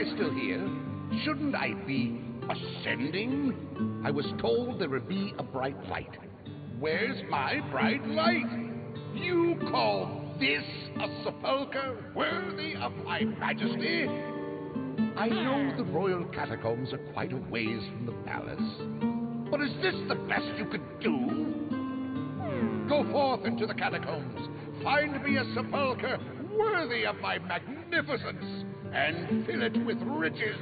I still here? Shouldn't I be ascending? I was told there would be a bright light. Where's my bright light? You call this a sepulchre worthy of my majesty? I know the royal catacombs are quite a ways from the palace, but is this the best you could do? Go forth into the catacombs, find me a sepulchre worthy of my magnificence, and fill it with riches.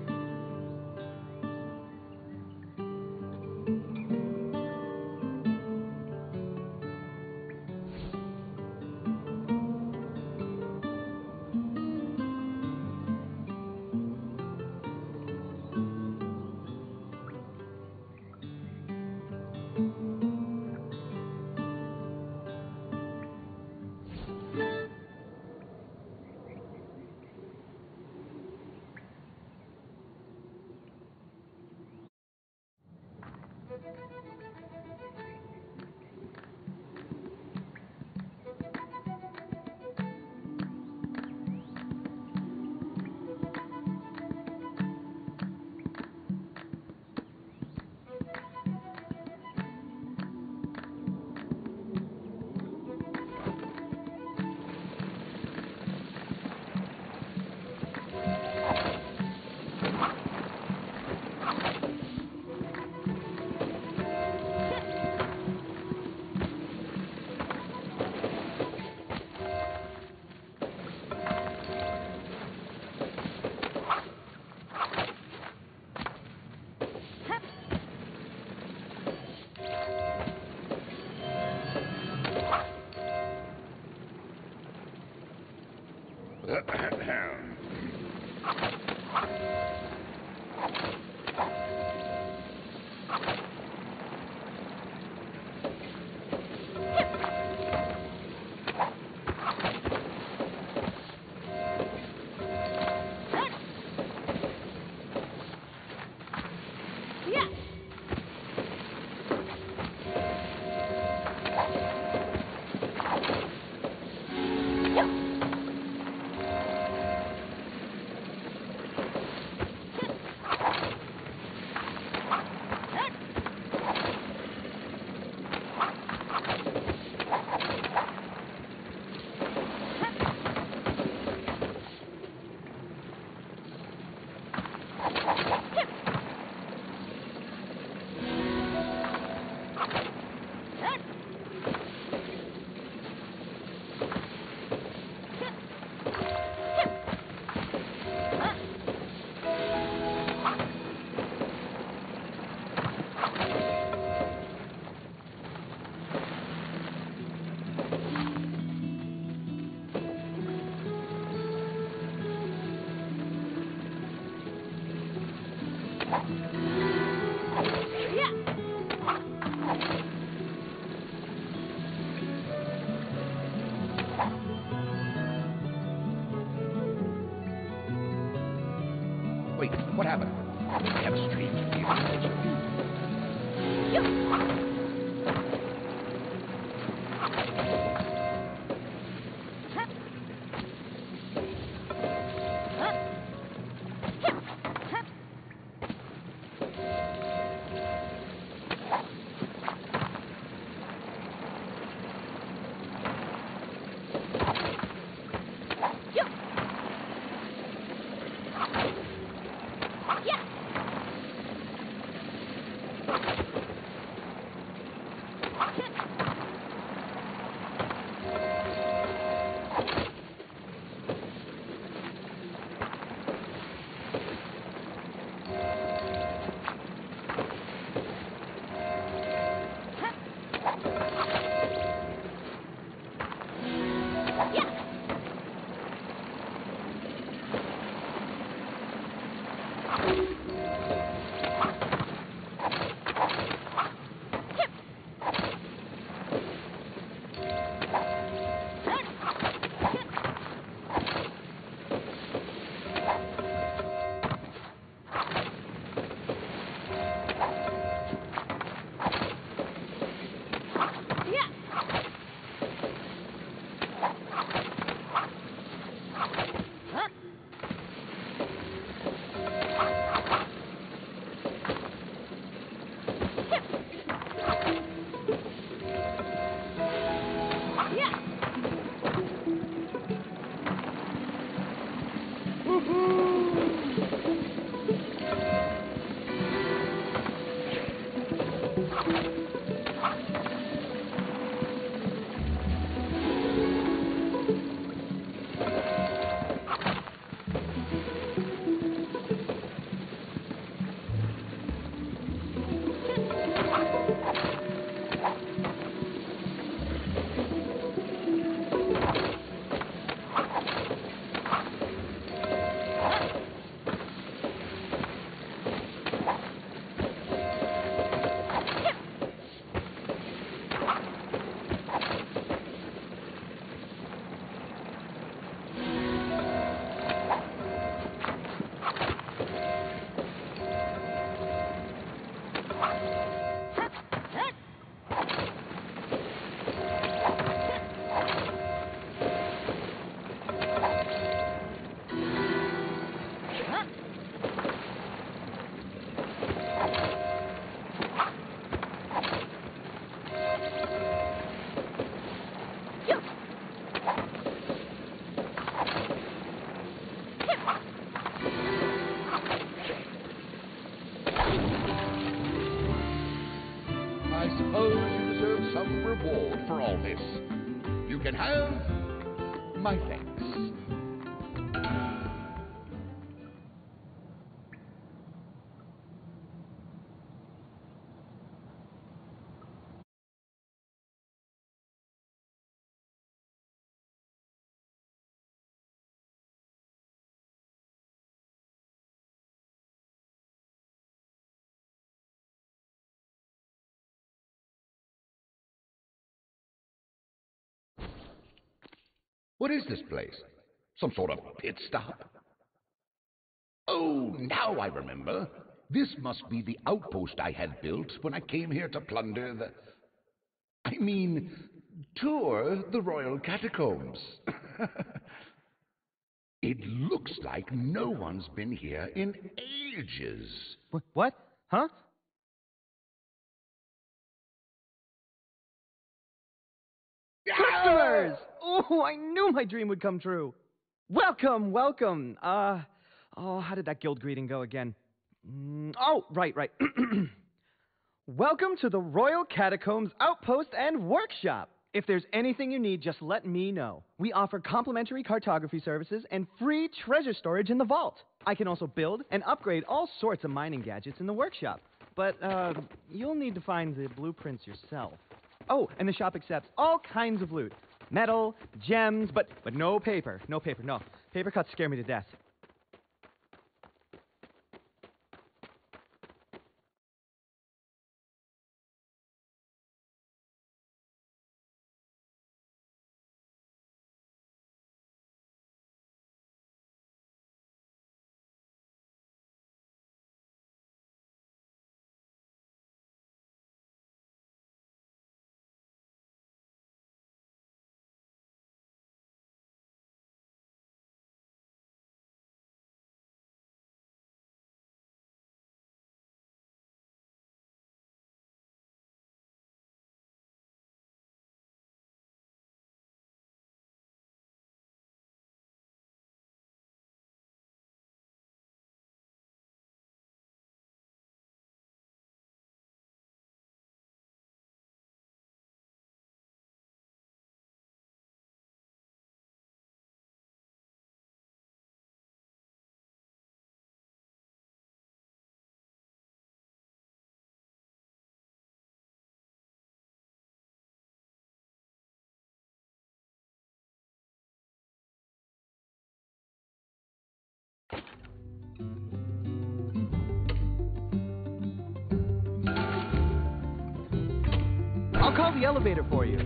Wait, what happened? I have a strange I suppose you deserve some reward for all this. You can have my thanks. What is this place? Some sort of pit stop? Oh, now I remember. This must be the outpost I had built when I came here to plunder the... I mean, tour the royal catacombs. It looks like no one's been here in ages. What? Huh? Customers! Oh, I knew my dream would come true. Welcome, welcome. How did that guild greeting go again? Right. Welcome to the Royal Catacombs Outpost and Workshop. If there's anything you need, just let me know. We offer complimentary cartography services and free treasure storage in the vault. I can also build and upgrade all sorts of mining gadgets in the workshop. But, you'll need to find the blueprints yourself. Oh, and the shop accepts all kinds of loot. Metal, gems, but no paper. No. Paper cuts scare me to death. I'll call the elevator for you.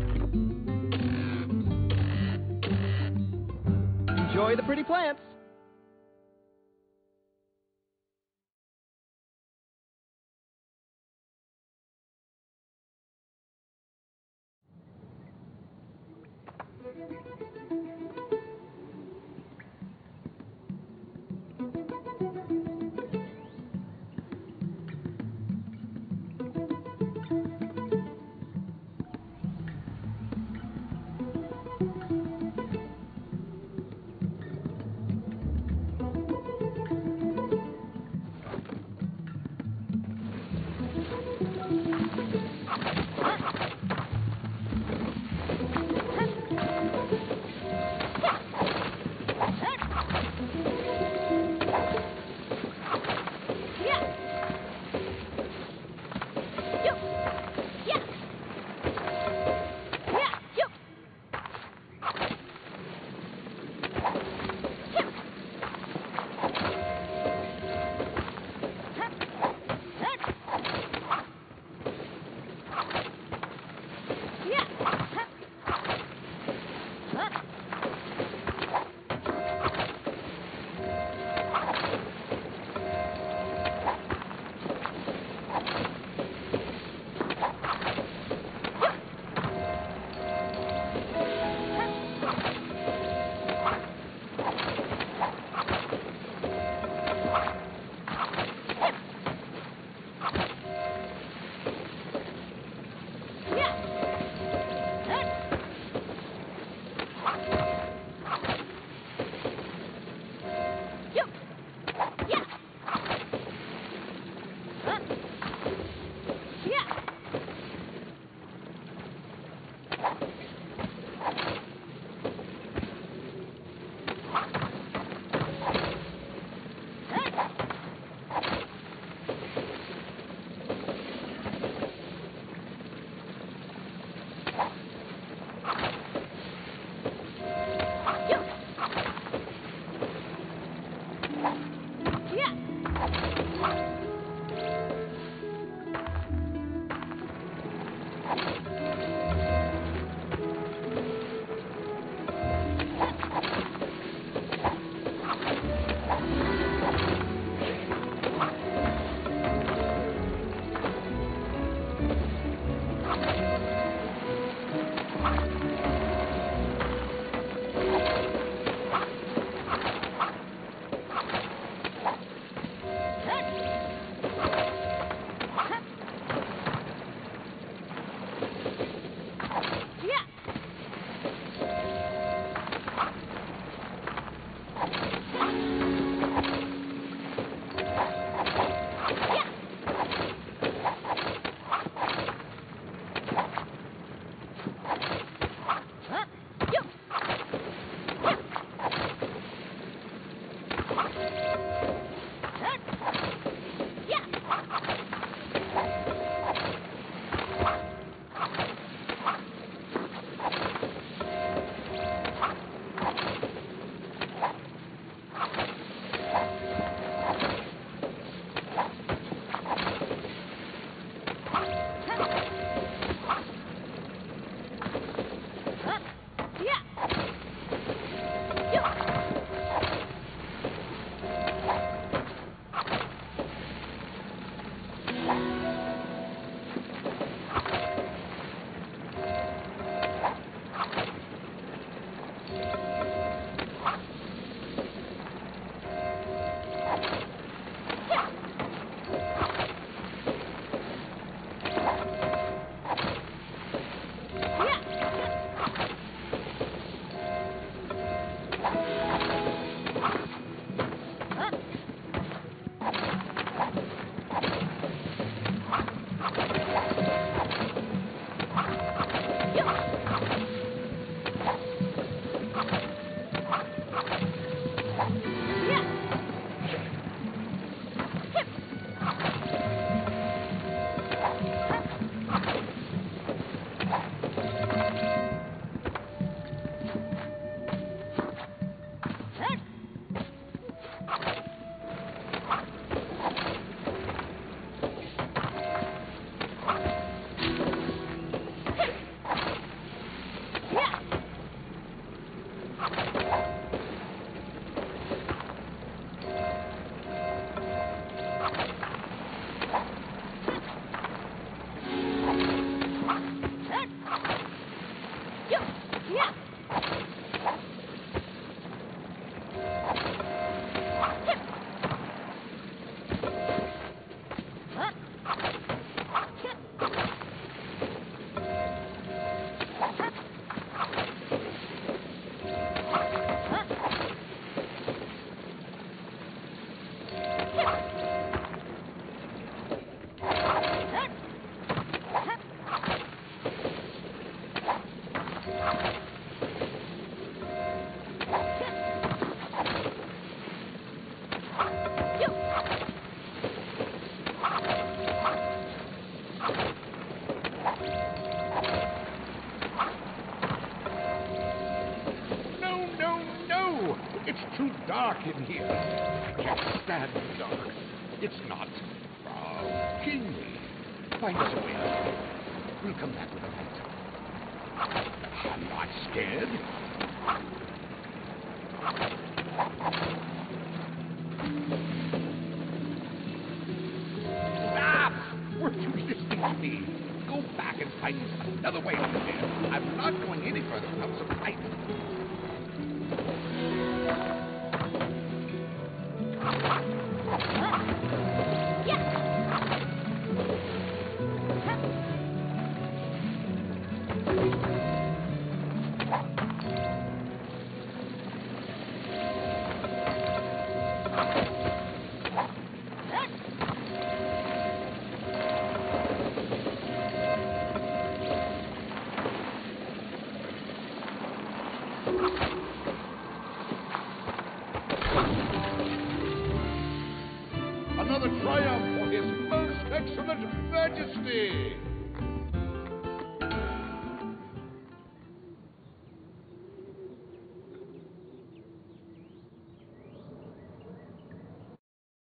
Enjoy the pretty plants. It's too dark in here. I can't stand the dark. It's not kingly. Find us a way. We'll come back with a light. I'm not scared. Stop! Weren't you listening to me? Go back and find another way over there. I'm not going any further without some light. Another triumph for His Most Excellent Majesty!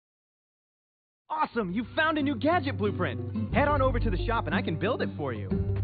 Awesome! You found a new gadget blueprint! Head on over to the shop and I can build it for you.